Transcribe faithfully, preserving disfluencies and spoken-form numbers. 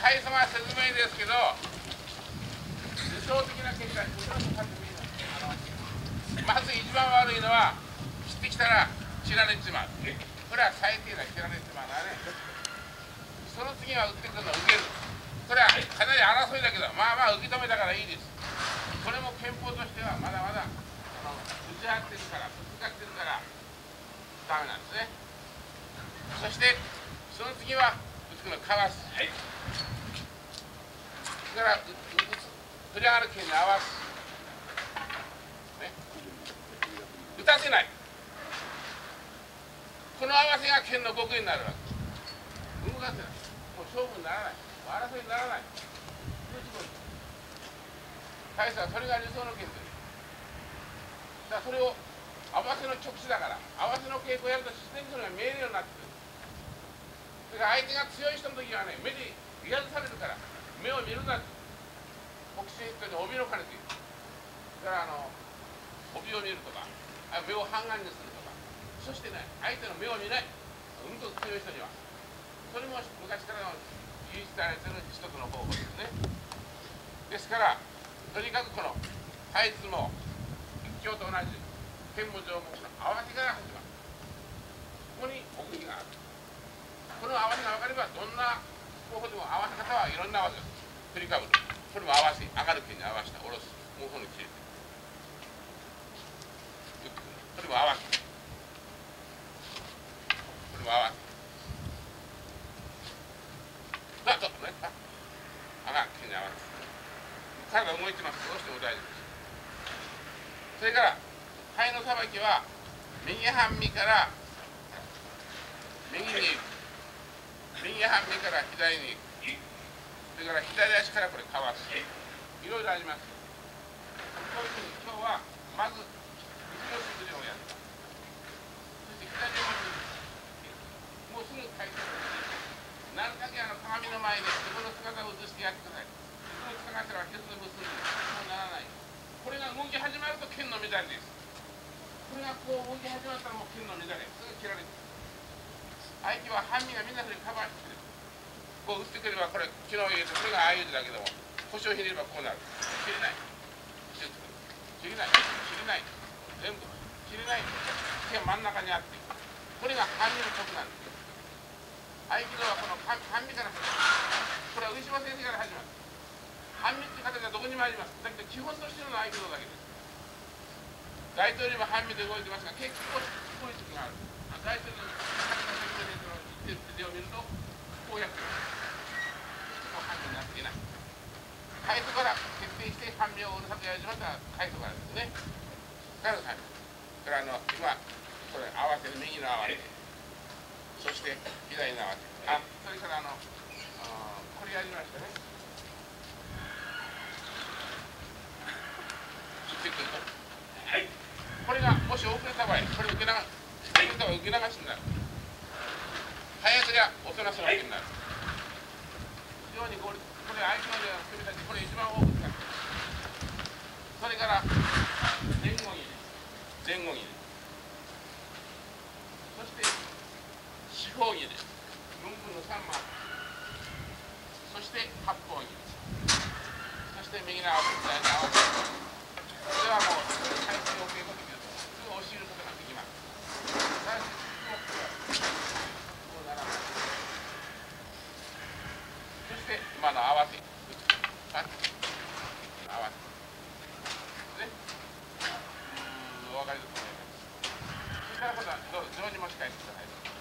階層は説明ですけど、理想的な結果、まず一番悪いのは、切ってきたら切られちまう。これは最低な切られちまうのはね。その次は打ってくるのを受ける。これはかなり争いだけど、まあまあ受け止めたからいいです。これも憲法としてはまだまだあの打ち合ってるから、ぶつかってるからダメなんですね。そしてその次は打つのかわす。はい、それから打つ振り上がる剣に合わす、ね、打たせない。この合わせが剣の極意になるわけ。動かせない。もう勝負にならない。争いにならない。大差はそれが理想の剣です。だからそれを合わせの直視だから、合わせの稽古をやると自然にそれが見えるようになってくる。それから相手が強い人の時はね、目で威圧されるから、目を見るなって。北進ヒットに帯の兼ねている。だからあの帯を見るとか、目を半眼にするとか、そしてね、相手の目を見ない。うんと強い人には。それも昔からの技術されている一つの方法ですね。ですから、とにかくこの対立も一強と同じ、剣も上もこの合わせから始まる。ここに奥義がある。この合わせが分かれば、どんな方法でも合わせ方はいろんな合わせです。振りかぶる。これも合わせ、上がる剣に合わせた、下ろす、もうこの切れて。これも合わせ。これも合わせ。だとね、あ、上がる剣に合わせ。体動いてます。どうしても大丈夫です。それから肺のさばきは右半身から右に行く、右半身から左に行く、それから左足からこれかわす、いろいろあります。そういうふうに今日はまず右の素振りをやる。そして左の素振り、もうすぐ回転なるだけあの鏡の前で自分の姿を映してやってください。つかなければ鉄で結んでそうならない。これが動き始まると剣の乱れです。これがこう動き始まったらもう剣の乱れ、すぐ切られて、相手は半身がみんなそれにカバーしてくれる。こう打ってくればこれ昨日入れて、これが相打ちだけども、腰をひねればこうなる。切れない、切れない、切れない、全部切れない。剣真ん中にあって、これが半身の直なんです。合気道はこの半身から始まる。これは上島先生から始まる。半身っていう形はどこにもあります。だけど基本としての合気道だけです。大統領も半身で動いてますが、結構こういう時がある。大統領の先ほど手を見るとこうやってる。もう半身になっていない。開始から徹底して半身をうるさくやりましたら開始からですね。からの半身。これあの今これ合わせる、右の合わせ、そして左の合わせ。あ、それからあのあこれやりましたね。はい、これがもし遅れた場合、これ受け流受け流しになる。早くりゃ遅なすわけになる。非常に合理的。これ相手の組み立て、これ一番多く使ってる。それから前後切り、前後切り、そして四方切り、よんぶんのさん枚、そして八方切り、そして右の合わせ、左の合わせ。これはもう回数を計画できるとすぐ教えることができます。ただしこうならない。そして今の合わせ、あ、合わせね、うーん、お分かりだと思います。そしたら今度はどうぞ上に持ち帰ってください。